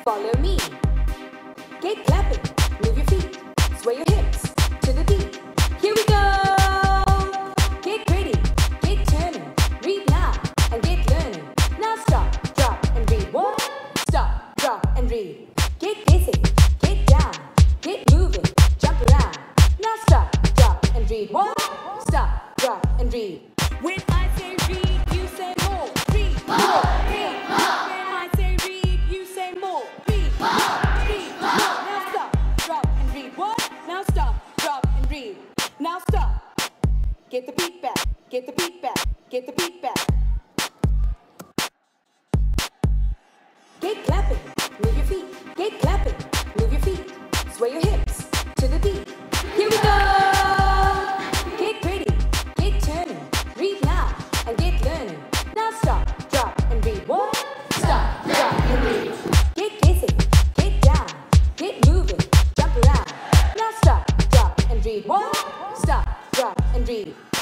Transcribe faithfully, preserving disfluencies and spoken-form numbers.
Follow me. Get clapping, move your feet, sway your hips to the beat. Here we go. Get ready, get turning, read now and get learning. Now stop, drop and read. What? Stop, drop and read. Get busy, get down, get moving, jump around. Now stop, drop and read. What? Stop, drop and read. When I say read, you say more. Read, more, read, more. When I say read, you say more. Read, more, read, more. Now stop, drop and read. What? Now stop, drop and read. Now stop. Get the beat back, get the beat back, get the beat back. Get clapping, move your feet. Get clapping, move your feet. Sway your hips to the beat. Here we go. Get ready, get turning. Read now and get learning. Now stop, drop and read. What? Stop, drop and read. Get busy, get down, get moving, jump around. Now stop, drop and read. What? Stop, drop and read.